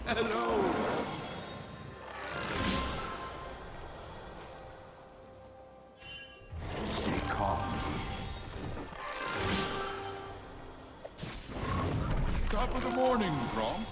Hello! Stay calm. Top of the morning, Grom.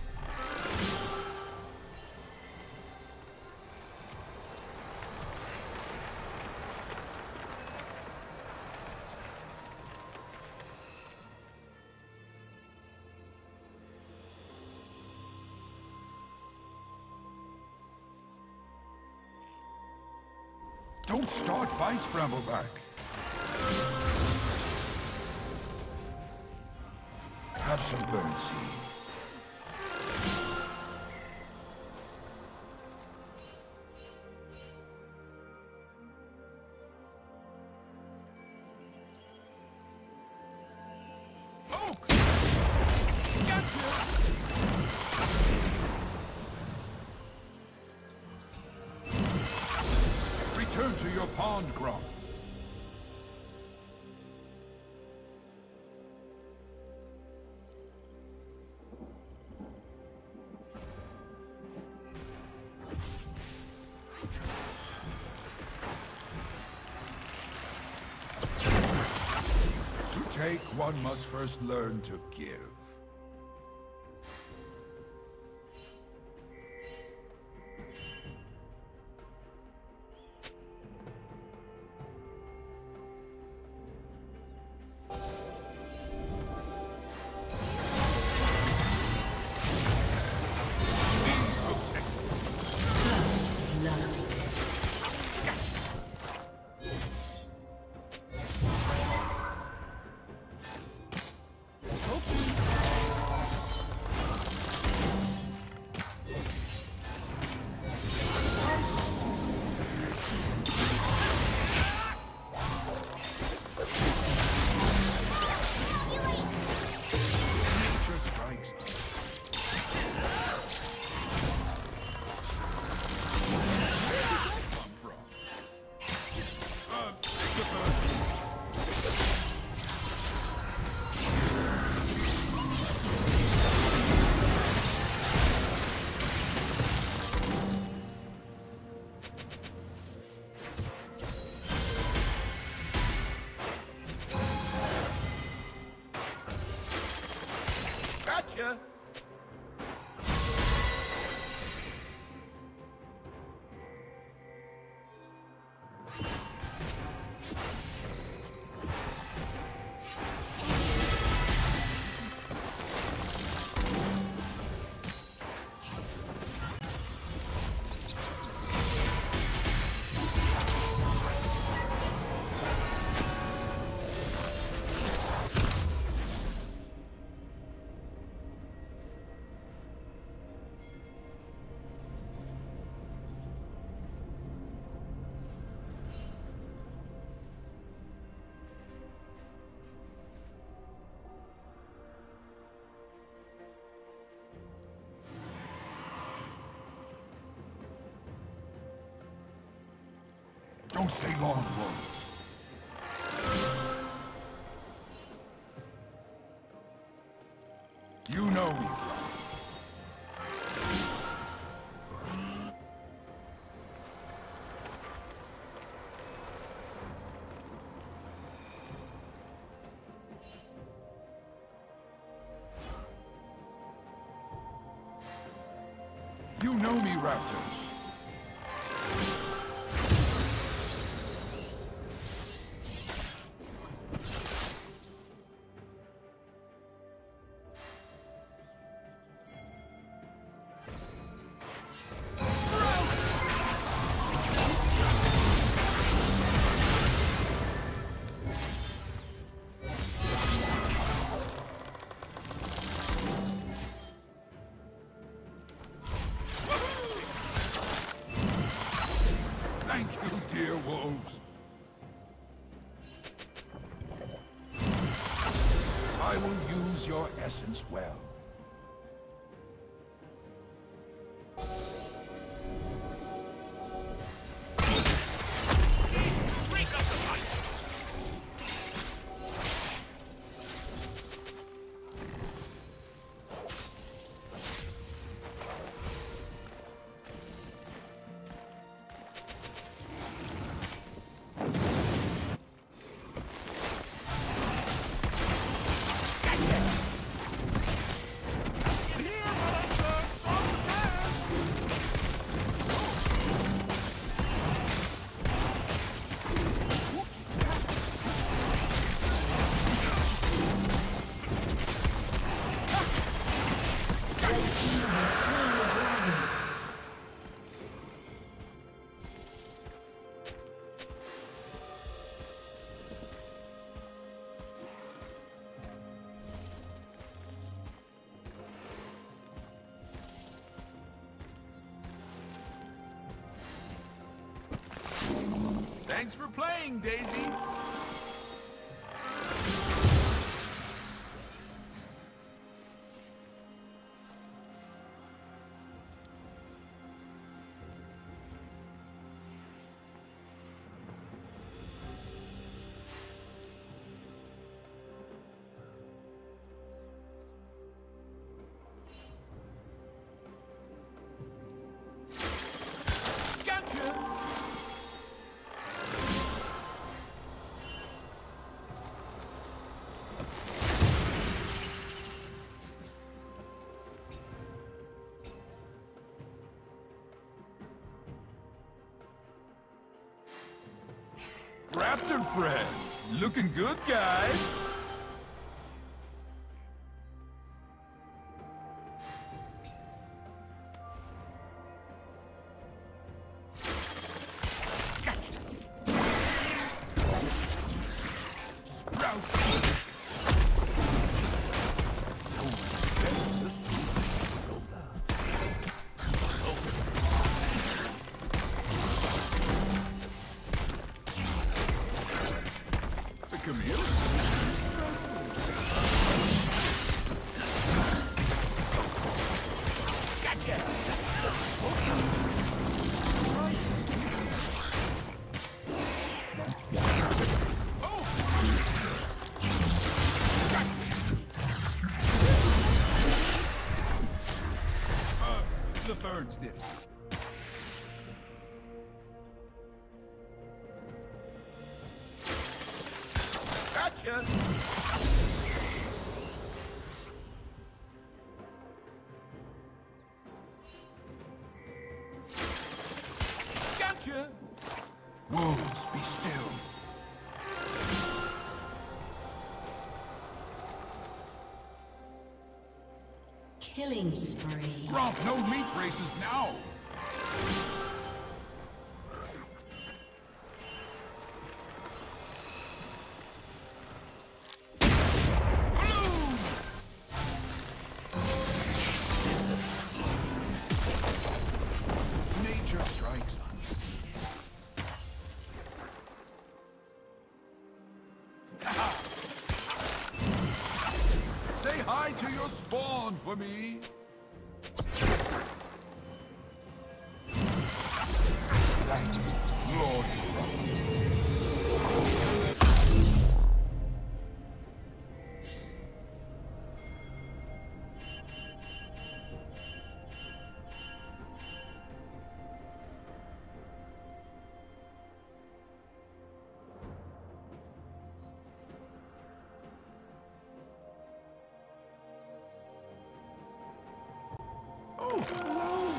Don't start fights, Brambleback. Have some burn seed. Oh! Gotcha! Return to your pond, Grom. To take, one must first learn to give. Gotcha! Don't stay long, Wolves. You know me, Grom. You know me, Raptors. Thank you, dear wolves. I will use your essence well. Thanks for playing, Daisy. Raptor friends, looking good, guys. The Ferns did. Gotcha! Gotcha! Wolves, be still. Killing spree. Gromp, no meat races now! Nature strikes Say hi to your spawn for me. Thank you, Lord. Oh, hello!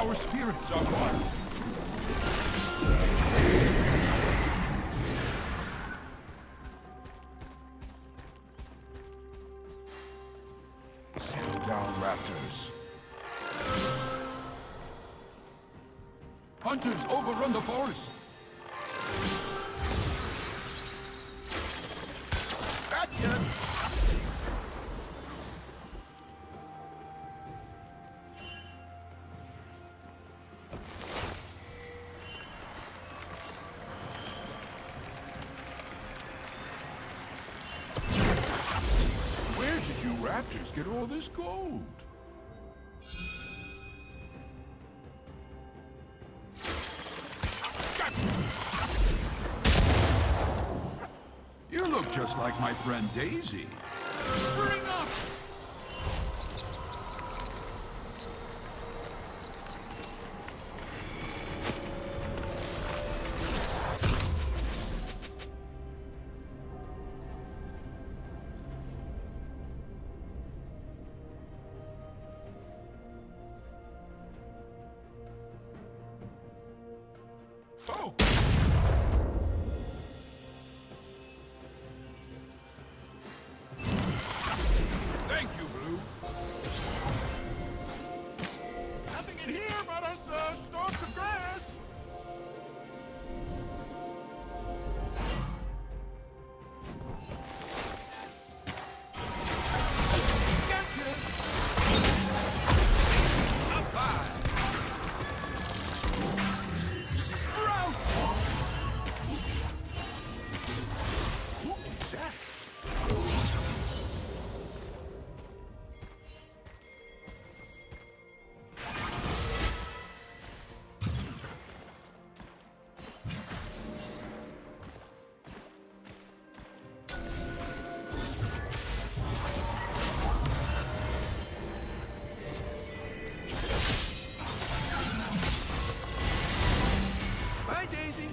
Our spirits are one. Settle down, raptors. Hunters overrun the forest. Gotcha! Where did you raptors get all this gold? You look just like my friend Daisy. Bring up! Oh! Thank you, Blue. Nothing in here but us stalks of grass. Gotcha! Up high! Sprout! Who's that? Bye, Daisy.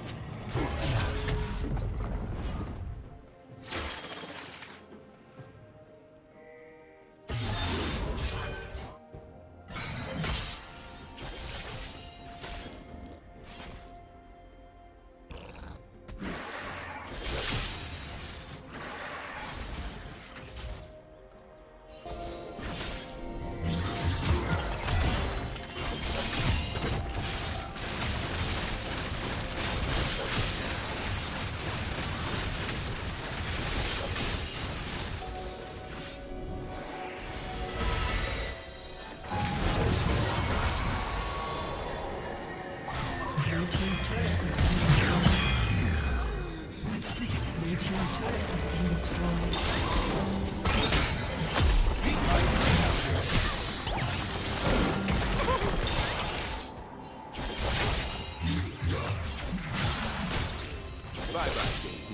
Bye-bye, Daisy.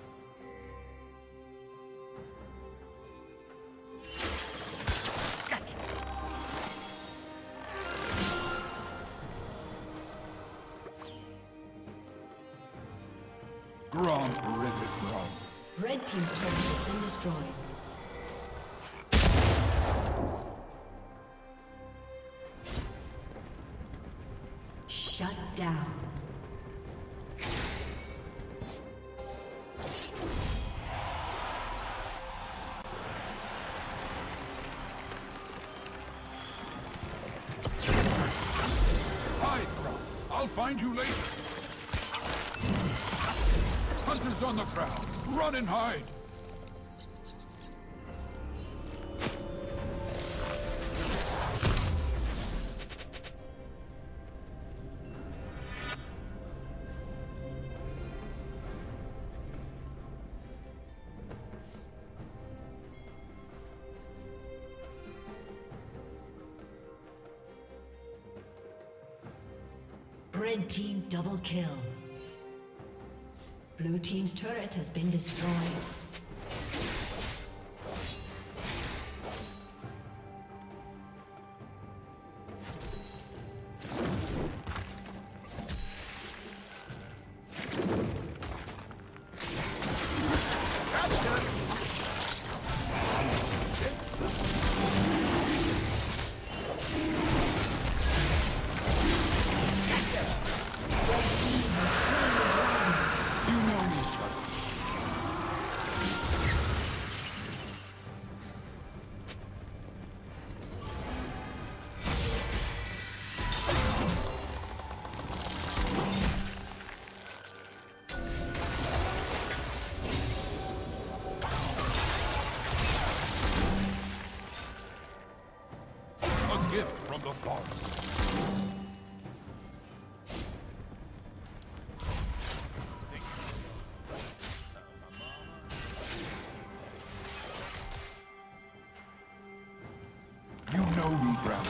Gotcha. Grom, rivet, Grom. Red team's turret has been destroyed. Shut down. Hide, Grom. I'll find you later. Hunters on the prowl. Run and hide. Red team double kill. Blue team's turret has been destroyed. the forest. You know me, Brown.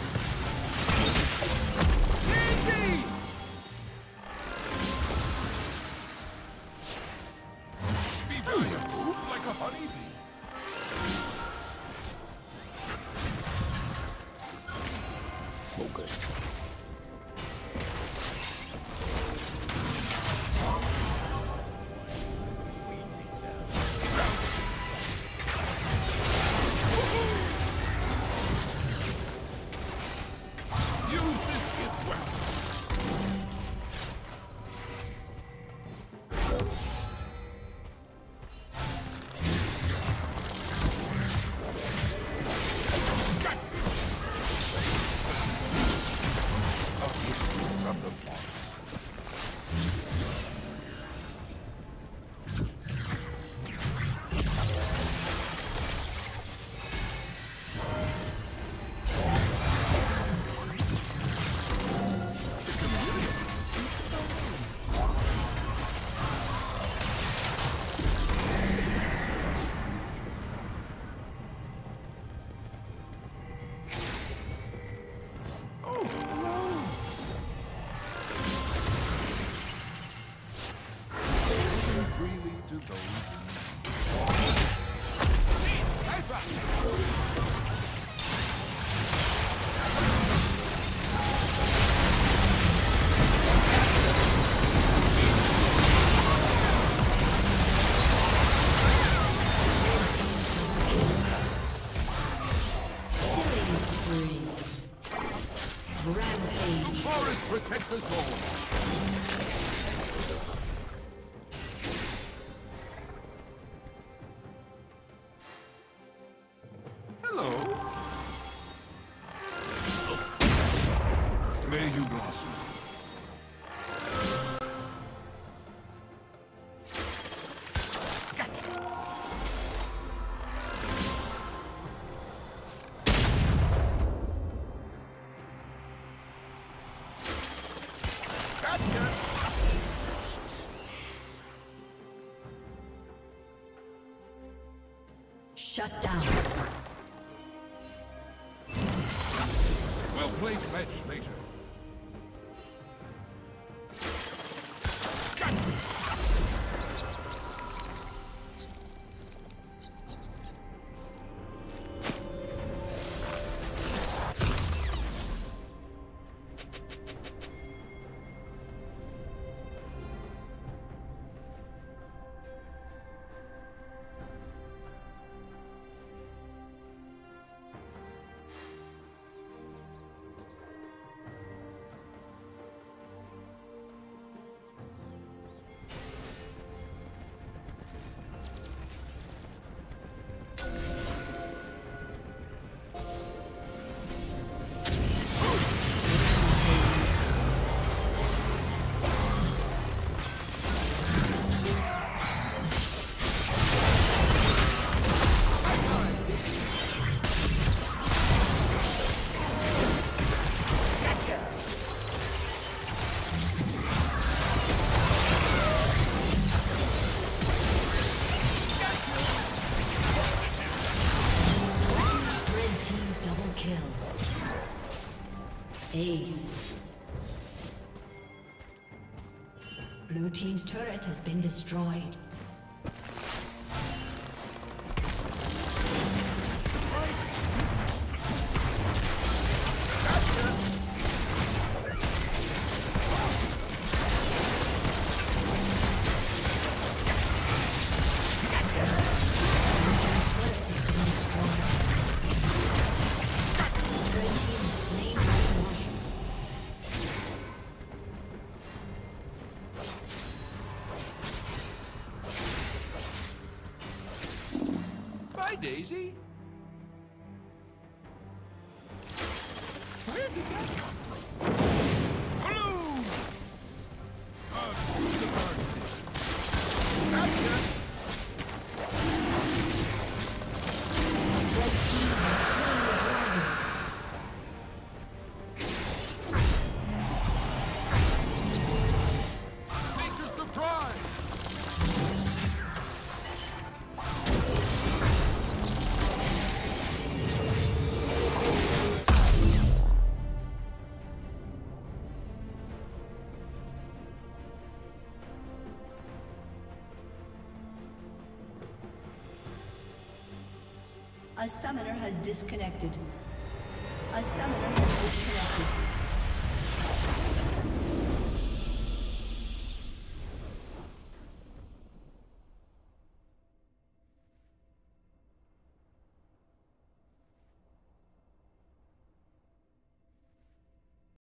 JNG! Be brilliant, move like a honeybee. Focus. Protect us all. Hello. May you blossom. Shut down. We'll play fetch later. Aced. Blue team's turret has been destroyed. Daisy? Where did that come from? Hello! The garden. Gotcha! A summoner has disconnected. A summoner has disconnected.